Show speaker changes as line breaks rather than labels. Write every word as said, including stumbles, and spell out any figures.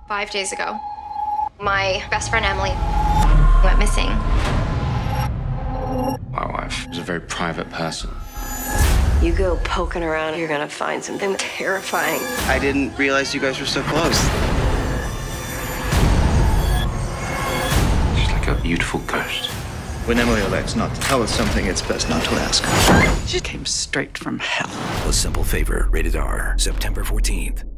Five days ago, my best friend Emily went missing.
My wife is a very private person.
You go poking around, you're gonna find something terrifying.
I didn't realize you guys were so close.
She's like a beautiful ghost.
When Emily elects not to tell us something, it's best not to ask.
She came straight from hell.
A Simple Favor, rated R, September fourteenth.